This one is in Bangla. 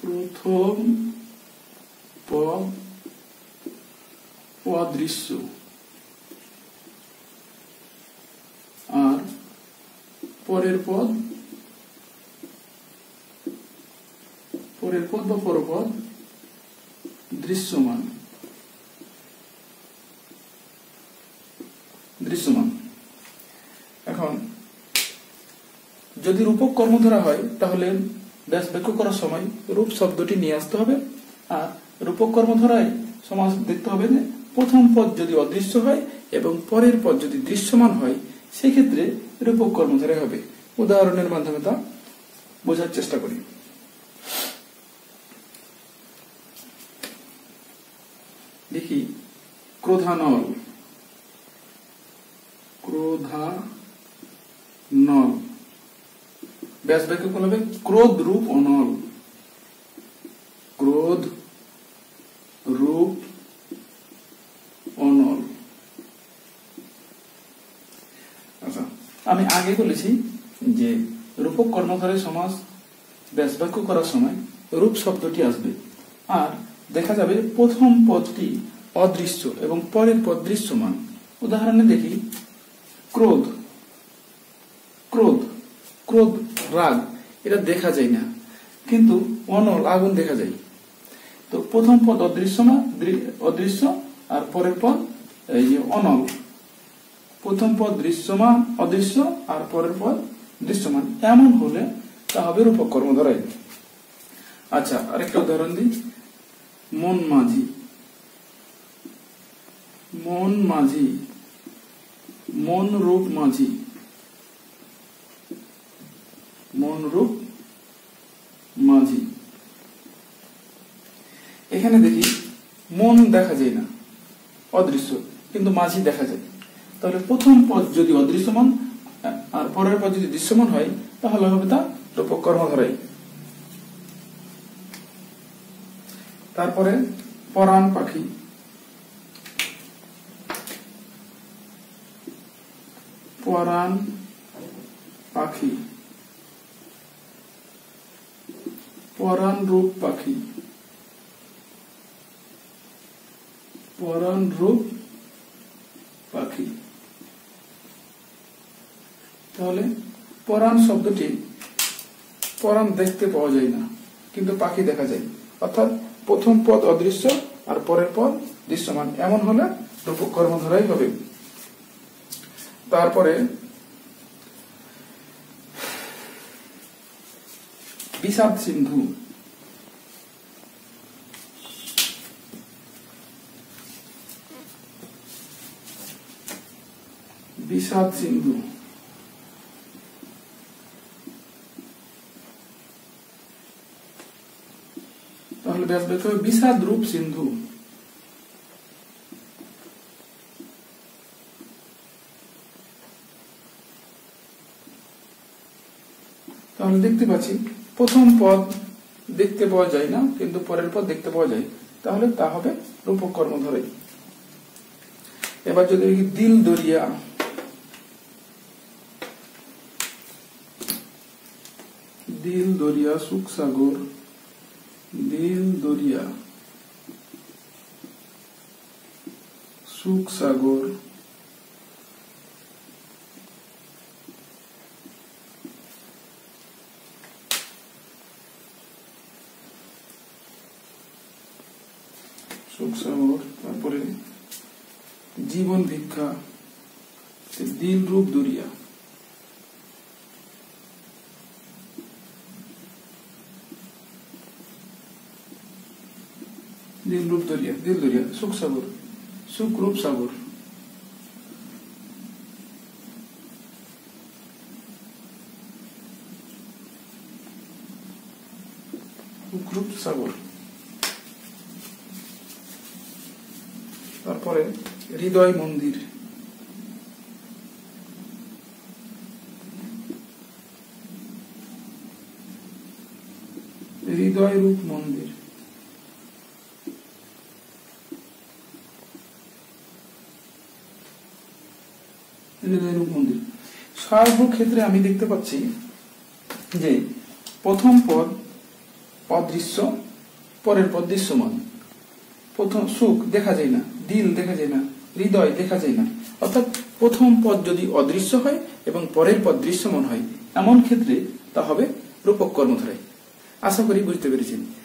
প্রথম পদ অদৃশ্য আর পরের পদ বা পরপদ দৃশ্যমান। এখন যদি রূপক কর্ম ধরা হয় তাহলে ব্যাস বাক্য করার সময় রূপ শব্দটি নিয়ে আসতে হবে। আর রূপক কর্ম ধরায় সমাস দেখতে হবে যে প্রথম পদ যদি অদৃশ্য হয় এবং পরের পদ যদি দৃশ্যমান হয় সেক্ষেত্রে রূপক কর্ম ধরা হবে। উদাহরণের মাধ্যমে তা বোঝার চেষ্টা করি। দেখি ক্রোধানল। ব্যাস বাক্য কোন হবে? ক্রোধ রূপ অনল। ক্রোধ রূপ অনল। আচ্ছা, আমি আগে বলেছি যে রূপক কর্মধারয় সমাস ব্যাস বাক্য করার সময় রূপ শব্দটি আসবে আর দেখা যাবে প্রথম পদটি অদৃশ্য এবং পরের পদ দৃশ্যমান। উদাহরণে দেখি ক্রোধ। রাগ এটা দেখা যায় না, কিন্তু অনল আগুন দেখা যায়। তো প্রথম পদ অদৃশ্য আর পরের পদ এই যে অনল। প্রথম পদ অদৃশ্য আর পরের পদ দৃশ্যমান, এমন হলে তা হবে রূপক কর্ম ধরাই। আচ্ছা, আরেকটা উদাহরণ দিই। মন মাঝি। মন রূপ মাঝি। এখানে দেখি মন দেখা যায় না, অদৃশ্য, কিন্তু মাঝি দেখা যায়। তাহলে প্রথম পদ যদি অদৃশ্যমান আর পরের পদ যদি দৃশ্যমান হয় তাহলে হবে তা রূপক কর্ম ধরাই। তারপরে পরাণ পাখি। পরাণ রূপ পাখি। তাহলে পরাণ শব্দটি পরাণ দেখতে পাওয়া যায় না, কিন্তু পাখি দেখা যায়। অর্থাৎ প্রথম পদ অদৃশ্য আর পরের পদ দৃশ্যমান, এমন হলে রূপক কর্ম ধরাই হবে। তারপরে বিষাদ সিন্ধু। তাহলে ব্যাস বাক্য হবে বিষাদ রূপ সিন্ধু। তাহলে দেখতে পাচ্ছি প্রথম পদ দেখতে পাওয়া যায় না, কিন্তু পরের পদ দেখতে পাওয়া যায়, তাহলে তা হবে রূপক কর্ম ধরাই। এবার যদি দিল দরিয়া। সুখ সাগর। সুখ সাগর। তারপরে জীবন ভিক্ষা। দিল রূপ দরিয়া। দিল দরিয়া। সুখ সাগর। সুখ রূপ সাগর। তারপরে হৃদয় মন্দির। হৃদয় রূপ মন্দির। সর্বক্ষেত্রে আমি দেখতে পাচ্ছি যে প্রথম পদ অদৃশ্য, পরের পদ দৃশ্যমান। প্রথম সুখ দেখা যায় না, দিল দেখা যায় না, হৃদয় দেখা যায় না, অর্থাৎ প্রথম পদ যদি অদৃশ্য হয় এবং পরের পদ দৃশ্যমান হয়, এমন ক্ষেত্রে তা হবে রূপক কর্মধারয়। আশা করি বুঝতে পেরেছেন।